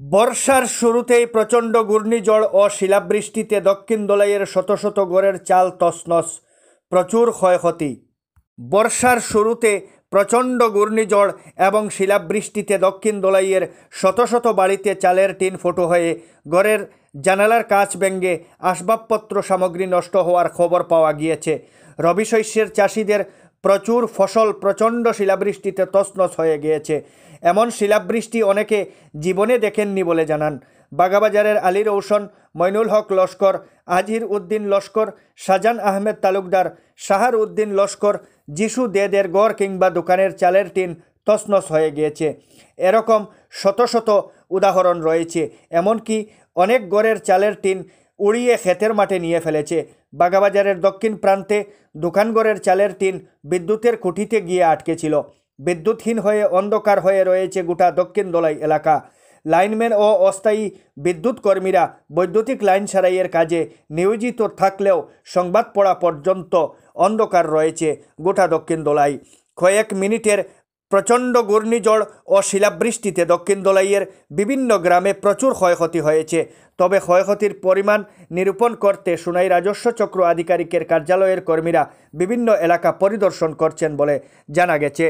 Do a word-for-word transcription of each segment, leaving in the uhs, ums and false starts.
বর্ষার শুরুতেই প্রচণ্ড ঘূর্ণিঝড় ও শিলাবৃষ্টিতে দক্ষিণ দোলাইয়ের শত শত ঘরের চাল তছনছ, প্রচুর ক্ষয়ক্ষতি। বর্ষার শুরুতে প্রচণ্ড ঘূর্ণিঝড় এবং শিলাবৃষ্টিতে দক্ষিণ দোলাইয়ের শত শত বাড়িতে চালের টিন ফুটো হয়ে ঘরের জানালার কাচ ভেঙে আসবাবপত্র সামগ্রী নষ্ট হওয়ার খবর পাওয়া গিয়েছে। রবি শস্যের চাষিদের প্রচুর ফসল প্রচণ্ড শিলাবৃষ্টিতে তছনছ হয়ে গিয়েছে। এমন শিলাবৃষ্টি অনেকে জীবনে দেখেননি বলে জানান বাগাবাজারের আলী রৌশন, মইনুল হক লস্কর, আজির উদ্দিন লস্কর, শাহজান আহমেদ তালুকদার, শাহার উদ্দিন লস্কর। যিশু দেদের গড় কিংবা দোকানের চালের টিন তছনছ হয়ে গিয়েছে। এরকম শত শত উদাহরণ রয়েছে। এমনকি অনেক গড়ের চালের টিন উড়িয়ে ক্ষেতের মাঠে নিয়ে ফেলেছে। বাগাবাজারের দক্ষিণ প্রান্তে দোকানঘরের চালের টিন বিদ্যুতের খুঁটিতে গিয়ে আটকে ছিল। বিদ্যুৎহীন হয়ে অন্ধকার হয়ে রয়েছে গোটা দক্ষিণ দোলাই এলাকা। লাইনম্যান ও অস্থায়ী বিদ্যুৎ কর্মীরা বৈদ্যুতিক লাইন সারাইয়ের কাজে নিয়োজিত থাকলেও সংবাদ পড়া পর্যন্ত অন্ধকার রয়েছে গোটা দক্ষিণ দোলাই। কয়েক মিনিটের প্রচণ্ড ঘূর্ণিঝড় ও শিলাবৃষ্টিতে দক্ষিণ দোলাইয়ের বিভিন্ন গ্রামে প্রচুর ক্ষয়ক্ষতি হয়েছে। তবে ক্ষয়ক্ষতির পরিমাণ নিরূপণ করতে সোনাই রাজস্ব চক্র আধিকারিকের কার্যালয়ের কর্মীরা বিভিন্ন এলাকা পরিদর্শন করছেন বলে জানা গেছে।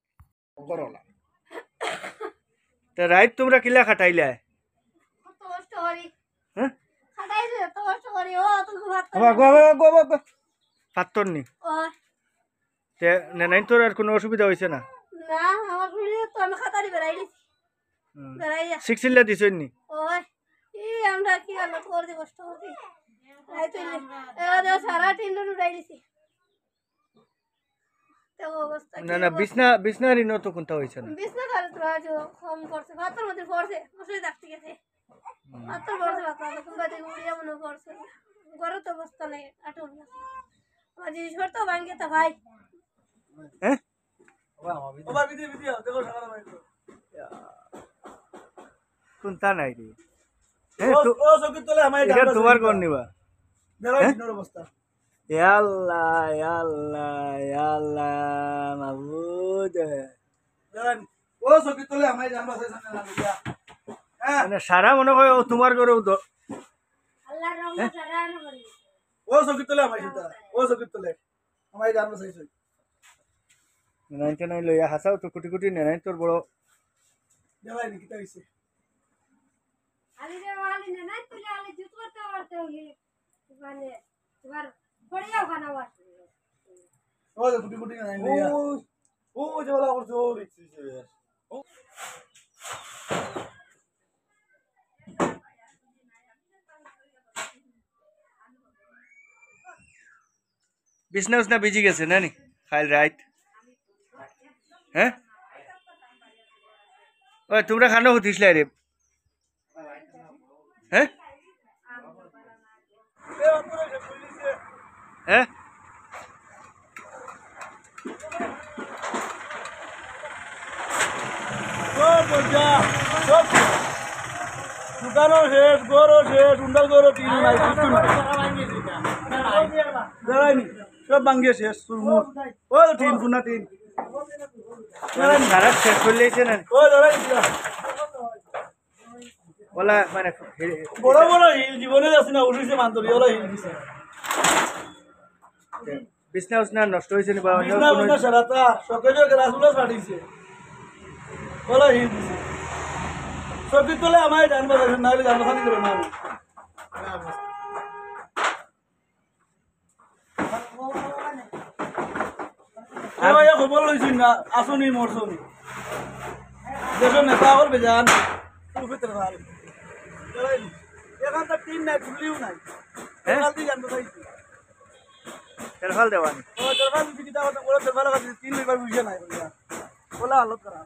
রাইত তোমরা কিলা খাটাইলে? পাত্তরনি নেনাই তোর আর কোনো অসুবিধা হয়েছে না? শিখছিলা দিছই নি? না না বিছনা বিছনা ঋণ তো কোনটা হয়েছে না? বিছনা খালি তো আজ কম করছে, ভাতের মধ্যে পড়ছে, বসে থাকতে গেছে। ভাতের পড়ছে, ভাত কোন বাদে উড়িয়া মনে পড়ছে। ঘরে তো অবস্থা নেই, আটুর না। আজ ঈশ্বর তো ভাঙ্গে তা ভাই। হ্যাঁ? বাবা বিদি বিদি দেখো সারা ভাই তো। কোনটা নাই রে? হ্যাঁ তো ও সকি তোলে আমায় এটা তোমার কোন নিবা? দেখো ইনোর অবস্থা। Ya Allah, ya Allah, ya Allah, মাবুদ। জান ও সকি তোলে আমায় জানবা সাইছানে না দিয়া। হ্যাঁ মানে সারা মনে হয় ও তোমার ঘরে তো আল্লাহর রহমত সারা না করি। ও সকি তোলে আমায় চিন্তা ও সকি তোলে আমায় জানবা সাইছ। নাইনটা নাই লইয়া হাসাও তো কোটি কোটি নাই তোর বড় দেলাই নি কিতা হইছে। আলি রে আলি না নাই তুই আলি জুত করতে পারতে হলি মানে তোমার পড়িয়াও খানা বাস ও কোটি কোটি নাই লইয়া ও ও জলা করছে ও লিখছিস ও বিছনা উছনা ভিজি গেছে না নি খাইল রাইট? হ্যাঁ ওই তোমরা খানো হতিসলে রে? হ্যাঁ হ্যাঁ দোকানও শেষ, গরও শেষ, উন্ডাল গরও তিন নাই কিছু নাই দাঁড়ায়নি সব ভাঙ্গিয়ে শেষ সুরমুর ও তিন পুনা তিন সারা শেষ করলে না ও দাঁড়াই ওলা মানে বড় বড় হিল জীবনে যাচ্ছে না উঠেছে মান্তরি ওলা হিল দিছে বিছনা উছনা নষ্ট হয়েছে নি বা বিছনা উছনা সারাটা সকেজে গ্লাসগুলো ফাটিছে ওলা হিল দিছে সবই তোলে আমায় জানবা না হলে জানবা খানি করে না আরে খবর লইছি না আসনি মরছনি দেখো নেতা করবে জান ভিতরে ভাল এখান তো তিন নাই ফুলিও নাই তেরফাল দিয়ে জানতে চাইছি তেরফাল দেওয়ানি ও তেরফাল দিদি কিতা কথা বলে তেরফাল কাছে তিন দুইবার বুঝে নাই বলিয়া বলা হালত করা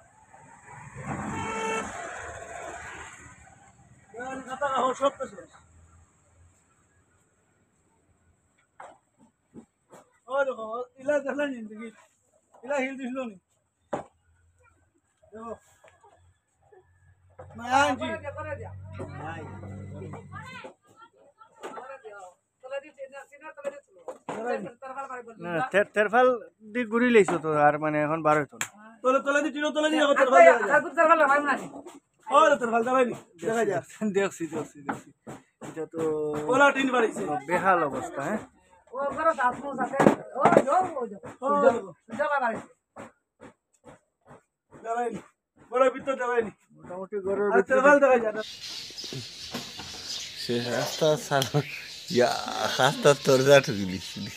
জান কথা কাহ সব তো শেষ ও দেখো ইলা দেখলেন জিন্দগি ইলা হিল দিছিল নি দেখো মায়ান জি নাই না তেরফাল দি গুড়ি লইছো তো আর মানে এখন বার হইতো না তোলে তোলে দি টিনো তোলে দি তেরফাল তেরফাল লাগাই না দেখছি দেখছি দেখছি এটা তো বেহাল অবস্থা। হ্যাঁ মোটামুটি ঘরের ভিতরে শেষ রাস্তা সারা ইয়া রাস্তা দরজা ঠুকলি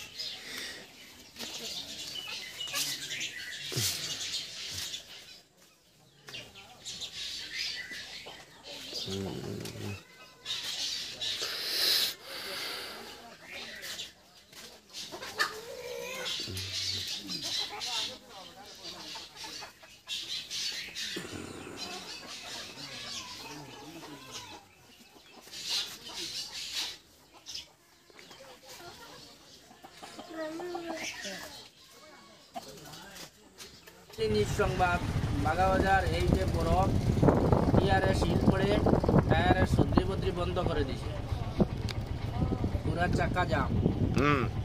নিউজ সংবাদ বাগাবাজার এই যে বরফ টিয়ারে শিল পড়ে টায়ারের সদ্রি বদ্রি বন্ধ করে দিছে পুরা চাকা জাম।